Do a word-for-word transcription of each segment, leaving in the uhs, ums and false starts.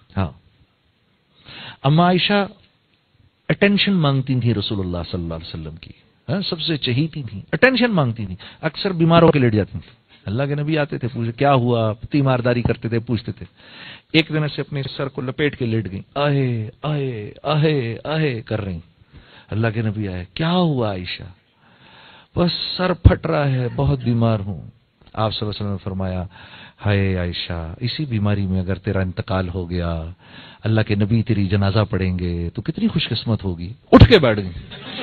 हाँ, अम्मा आयशा अटेंशन मांगती थी रसूलुल्लाह सल्लल्लाहु अलैहि वसल्लम की, हाँ, सबसे चहीती थी, अटेंशन मांगती थी, अक्सर बीमारों के लेट जाती थी। अल्लाह के नबी आते थे, पूछे क्या हुआ, तीमारदारी करते थे, पूछते थे। एक दिन से अपने सर को लपेट के लेट गई, आहे आहे आहे आहे कर रही। अल्लाह के नबी आए, क्या हुआ आयशा? बस सर फट रहा है, बहुत बीमार हूं। आप सल्लल्लाहु अलैहि वसल्लम ने फरमाया, हाय आयशा, इसी बीमारी में अगर तेरा इंतकाल हो गया, अल्लाह के नबी तेरी जनाजा पढ़ेंगे तो कितनी खुशकिस्मत होगी। उठ के बैठ गई,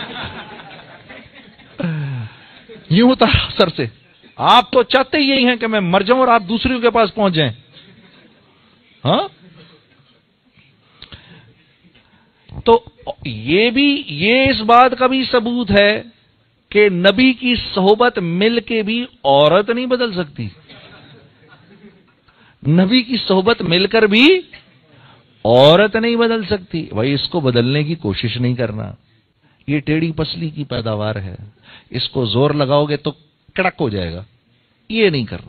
यूं उतारा सर से। आप तो चाहते ही यही हैं कि मैं मर जाऊं और आप दूसरों के पास पहुंच जाएं, हाँ? तो ये भी, ये इस बात का भी सबूत है कि नबी की सोहबत मिल के भी औरत नहीं बदल सकती। नबी की सोहबत मिलकर भी औरत नहीं बदल सकती। भाई इसको बदलने की कोशिश नहीं करना, ये टेढ़ी पसली की पैदावार है, इसको जोर लगाओगे तो कड़क हो जाएगा, ये नहीं करना।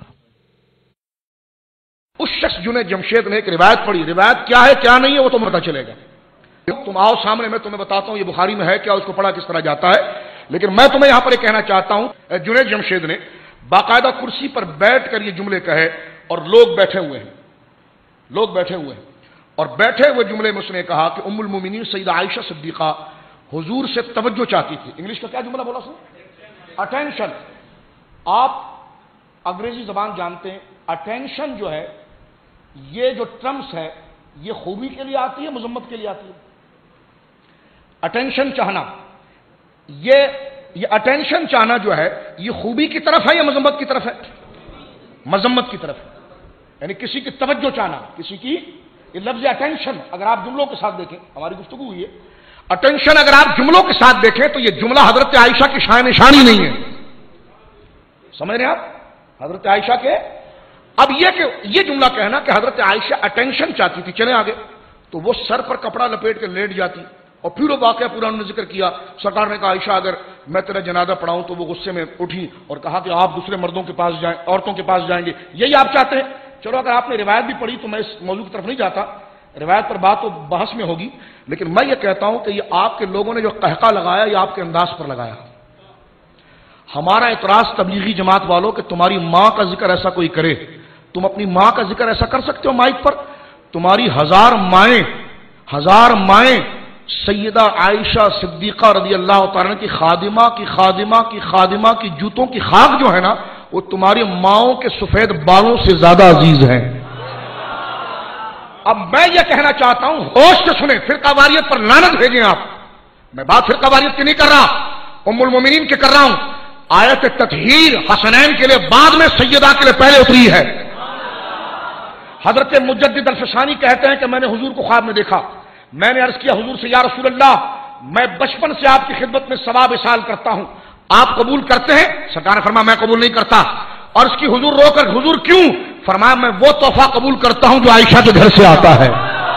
उस शख्स जुनैद जमशेद ने एक रिवायत पढ़ी, रिवायत क्या है क्या नहीं है वो तो पता चलेगा। तुम आओ सामने, मैं तुम्हें बताता हूं ये बुखारी में है क्या, उसको पढ़ा किस तरह जाता है। लेकिन मैं तुम्हें यहां पर एक कहना चाहता हूं, जुनैद जमशेद ने बाकायदा कुर्सी पर बैठ कर ये जुमले कहे और लोग बैठे हुए हैं, लोग बैठे हुए हैं, और बैठे हुए जुमले में उसने कहा कि उम्मुल मोमिनीन सैयदा आयशा सिद्दीका हुजूर से तवज्जो चाहती थी। इंग्लिश का क्या जुमला बोला उसने? अटेंशन। आप अंग्रेजी जबान जानते हैं, अटेंशन जो है, ये जो टर्म्स है, ये खूबी के लिए आती है, मजम्मत के लिए आती है। अटेंशन चाहना, ये ये अटेंशन चाहना जो है, ये खूबी की तरफ है या मजम्मत की तरफ है? मजम्मत की तरफ है, यानी किसी की तवज्जो चाहना, किसी की, ये लफ्ज अटेंशन अगर आप जुमलों के साथ देखें, हमारी गुफ्तगू हुई है, अटेंशन अगर आप जुमलों के साथ देखें तो ये जुमला हजरत आयशा की शान निशानी नहीं है। समझ रहे हैं आप? हजरत आयशा के, अब ये कि ये जुमला कहना कि हजरत आयशा अटेंशन चाहती थी, चले आगे, तो वो सर पर कपड़ा लपेट के लेट जाती और फिर वो वाकया पूरा उन्होंने जिक्र किया। सरकार ने कहा, आयशा अगर मैं तेरा जनाजा पढ़ाऊं, तो वो गुस्से में उठी और कहा कि आप दूसरे मर्दों के पास जाएं, औरतों के पास जाएंगे, यही आप चाहते हैं। चलो अगर आपने रिवायत भी पढ़ी तो मैं इस मौजू की तरफ नहीं जाता, रिवायत पर बात तो बहस में होगी, लेकिन मैं ये कहता हूं कि ये आपके लोगों ने जो कहका लगाया, ये आपके अंदाज पर लगाया। हमारा इतराज तबलीगी जमात वालों कि तुम्हारी मां का जिक्र ऐसा कोई करे, तुम अपनी मां का जिक्र ऐसा कर सकते हो माइक पर? तुम्हारी हजार माएं, हजार माएं सैयदा आयशा सिद्दीका रज़ी अल्लाह तआला की खादिमा की खादिमा की खादिमा की जूतों की खाक जो है ना, वो तुम्हारी माओं के सफेद बालों से ज्यादा अजीज है। अब मैं ये कहना चाहता हूं, होश से सुने, फिरकावारियत पर लानत भेजें आप। मैं बात फिरकावारियत की नहीं कर रहा, उम्मुल मोमिनीन की कर रहा हूं। आयत ततहीर हसनैन के लिए बाद में, सैयदा के लिए पहले उतरी है। हजरत मुजद्दिद अल-फसानी कहते हैं कि मैंने हुजूर को ख्वाब में देखा। मैंने अर्ज किया हुजूर से, या रसूल अल्लाह, मैं बचपन से आपकी खिदमत में सवाब इसाल करता हूं, आप कबूल करते हैं? सरकार ने फरमाया, मैं कबूल नहीं करता। और इसकी हुजूर रोकर, हुजूर क्यों? फरमाया, मैं वो तोहफा कबूल करता हूं जो आयशा के घर से आता है।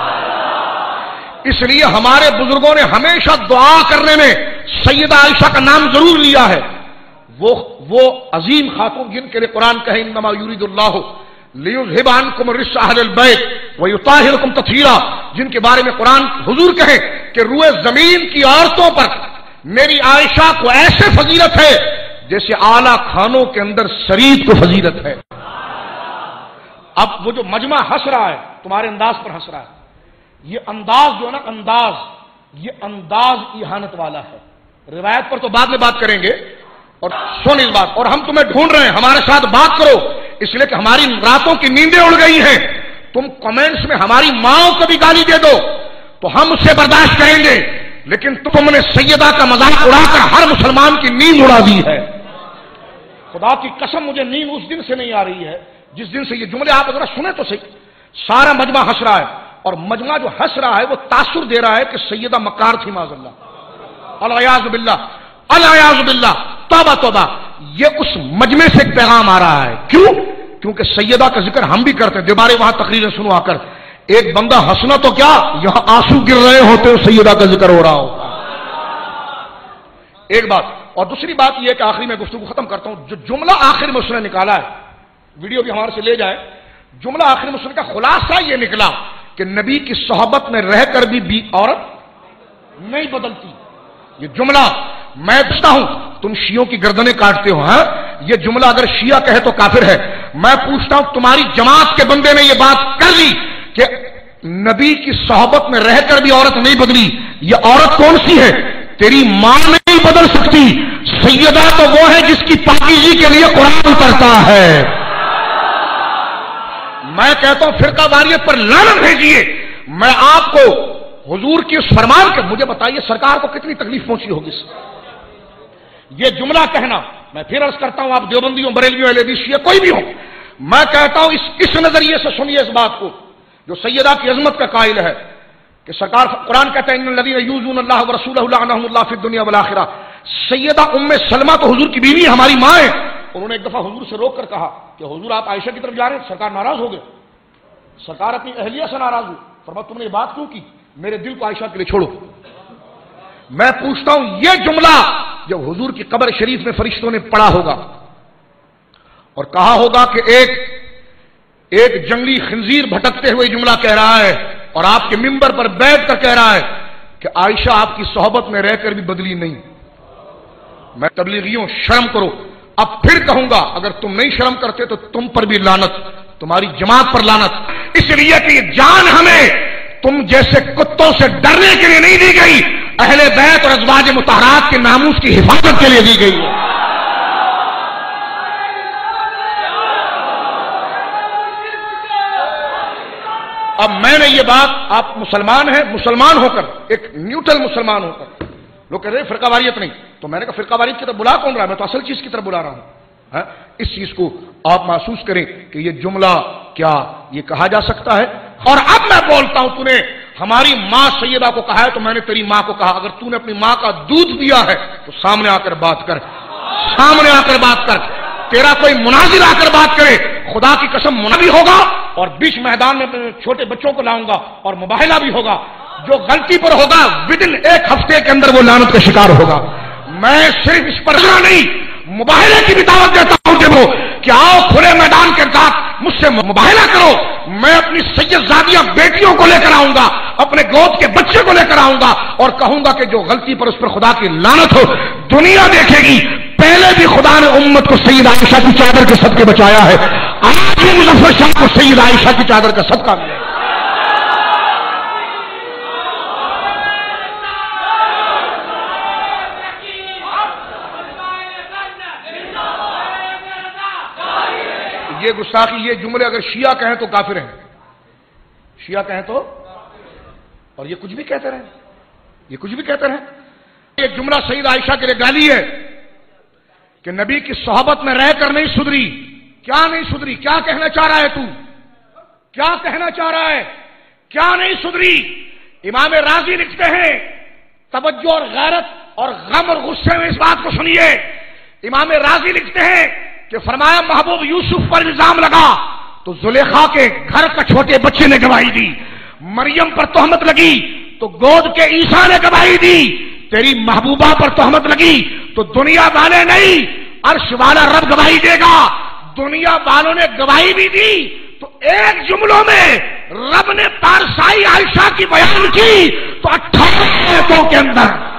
इसलिए हमारे बुजुर्गों ने हमेशा दुआ करने में सैयदा आयशा का नाम जरूर लिया है। वो वो अजीम खातून जिनके लिए कुरान कहे, इन्नमा युरिदुल्लाहु लियुज़हिबा अन्कुम रिज्सा अहलिल बैत व युताहिरकुम तत्हीरा, जिनके बारे में कुरान हुजूर कहे कि रुए जमीन की औरतों पर मेरी आयशा को ऐसे फजीलत है जैसे आला खानों के अंदर शरीद को फजीलत है। अब वो जो मजमा हंस रहा है, तुम्हारे अंदाज पर हंस रहा है, ये अंदाज जो है ना, अंदाज, ये अंदाज इहानत वाला है। रिवायत पर तो बाद में बात करेंगे, और सुन इस बात, और हम तुम्हें ढूंढ रहे हैं, हमारे साथ बात करो, इसलिए कि हमारी रातों की नींदें उड़ गई हैं। तुम कमेंट्स में हमारी माओ को भी गाली दे दो तो हम उससे बर्दाश्त करेंगे, लेकिन तुमने सैयदा का मजाक उड़ाकर हर मुसलमान की नींद उड़ा दी है। खुदा की कसम, मुझे नींद उस दिन से नहीं आ रही है जिस दिन से ये जुमले, आप अगर सुने तो सही, सारा मजमा हंस रहा है, और मजमा जो हंस रहा है वो तासुर दे रहा है कि सैयदा मक्कार थी माज़अल्लाह, अल-अयाज़ु बिल्लाह, अल-अयाज़ु बिल्लाह, तौबा तौबा। ये उस मजमे से एक पैगाम आ रहा है। क्यों? क्योंकि सैयदा का जिक्र हम भी करते हैं, दोबारा वहां तकरीरें सुनो आकर, एक बंदा हंसना तो क्या, यहां आंसू गिर रहे होते हो, सैयदा का जिक्र हो रहा हो। एक बात, और दूसरी बात यह कि आखिरी में गुफ्तगू खत्म करता हूं, जो जुमला आखिर में उसने निकाला है, वीडियो भी हमारे से ले जाए, जुमला आखिर में उसने का खुलासा यह निकला کہ نبی کی صحبت میں رہ کر بھی, بھی عورت نہیں بدلتی. یہ جملہ میں پوچھتا ہوں, تم شیعوں کی گردنیں کاٹتے ہو, ہاں یہ جملہ اگر شیعہ کہے تو کافر ہے. میں پوچھتا ہوں تمہاری جماعت کے بندے نے یہ بات کر لی کہ نبی کی صحبت میں رہ کر بھی عورت نہیں بدلی, یہ عورت کون سی ہے؟ تیری ماں نہیں بدل سکتی. سیدہ تو وہ ہے جس کی پاکیزی کے لیے قرآن اترتا ہے. میں کہتا ہوں فرقہ واریت پر لعنت بھیجیے. میں آپ کو حضور کی اس فرمان کے, مجھے بتائیے سرکار کو کتنی تکلیف پہنچی ہوگی اس یہ جملہ کہنا. میں پھر عرض کرتا ہوں, آپ دیوبندیوں, بریلویوں, اہل حدیث, شیعہ کوئی بھی ہو, میں کہتا ہوں اس اس نظریے سے سنیے اس بات کو جو سیدہ کی عظمت کا قائل ہے کہ سرکار قرآن کہتا ہے ان الذین یؤذون اللہ ورسولہ لعنہم اللہ فی الدنیا والآخرہ. سیدہ ام سلمہ تو حضور کی بیوی ہماری ماں ہے. انہوں نے ایک دفعہ حضور سے روک کر کہا کہ حضور آپ عائشہ کی طرف جا رہے ہیں. سرکار ناراض ہو گئے. سرکار اپنی اہلیہ سے ناراض ہوئی. فرمایا تم نے یہ بات کیوں کی؟ میرے دل کو عائشہ کے لیے چھوڑو. میں پوچھتا ہوں یہ جملہ جب حضور کی قبر شریف میں فرشتوں نے پڑھا ہوگا اور کہا ہوگا کہ ایک ایک جنگلی خنزیر بھٹکتے ہوئے جملہ کہہ رہا ہے اور آپ کے منبر پر بیٹھ کر کہہ رہا ہے کہ عائشہ آپ کی صحبت میں رہ کر بھی بدلی نہیں. میں تبلیغیوں شرم کرو. اب پھر کہوں گا اگر تم نہیں شرم کرتے تو تم پر بھی لعنت, تمہاری جماعت پر لعنت. اس لیے کہ یہ جان ہمیں تم جیسے کتوں سے ڈرنے کے لیے نہیں دی گئی, اہل بیت اور ازواج مطہرات کے ناموس کی حفاظت کے لیے دی گئی ہے. اب میں نے یہ بات, آپ مسلمان ہیں, مسلمان ہو کر, ایک نیوٹرل مسلمان ہو کر, لوگ کہہ رہے ہیں فرقہ واریت نہیں, تو میں نے کہا فرقہ واریت کی طرف بلا کون رہا ہے؟ میں تو اصل چیز کی طرف بلا رہا ہوں. اس چیز کو آپ محسوس کریں کہ یہ جملہ کیا یہ کہا جا سکتا ہے. اور اب میں بولتا ہوں تو نے ہماری ماں سیدہ کو کہا ہے تو میں نے تیری ماں کو کہا اگر تو نے اپنی ماں کا دودھ پیا ہے تو سامنے آ کر بات کر, سامنے آ کر بات کر. تیرا کوئی مناظر آ کر بات کرے, خدا کی قسم منافی ہوگا اور بیچ میدان میں چھوٹے بچوں کو لاؤں گا اور مباہلہ بھی ہوگا. جو غلطی پر ہوگا ودن ایک ہفتے کے اندر وہ لعنت کا شکار ہوگا. میں صرف اس پر نہیں مباہلے کی بھی دعوت دیتا ہوں دیکھو کہ آؤ کھلے میدان کے ساتھ مجھ سے مباہلہ کرو. میں اپنی سید زادیہ بیٹیوں کو لے کر آؤں گا, اپنے گود کے بچے کو لے کر آؤں گا اور کہوں گا کہ جو غلطی پر اس پر خدا کی لعنت ہو. دنیا دیکھے گی پہلے بھی خدا نے امت کو سید عائشہ کی چادر کے صدقے بچایا ہے, آج بھی مظفر شاہ کو سید عائشہ کی چادر کا صدقہ ملے. یہ گستاخی, یہ جملے اگر شیعہ کہیں تو کافر ہیں, شیعہ کہیں تو, اور یہ کچھ بھی کہتے رہے, یہ کچھ بھی کہتے رہے. یہ جملہ سید عائشہ کے لیے گالی ہے کہ نبی کی صحبت میں رہ کر نہیں سدھری. کیا نہیں سدھری؟ کیا کہنا چاہ رہا ہے تو؟ کیا کہنا چاہ رہا ہے؟ کیا نہیں سدھری؟ امام راضی لکھتے ہیں, توجہ اور غیرت اور غم اور غصے میں اس بات کو سنیے. امام راضی لکھتے ہیں کہ فرمایا محبوب یوسف پر الزام لگا تو زلیخا کے گھر کا چھوٹے بچے نے گواہی دی. مریم پر تہمت لگی تو گود کے عیسیٰ نے گواہی دی. تیری محبوبہ پر تہمت لگی تو دنیا والے نہیں عرش والا رب گواہی دے گا. دنیا والوں نے گواہی بھی دی تو ایک جملوں میں رب نے پارسائی عائشہ کی بیان کی تو اٹھارہ آیتوں کے اندر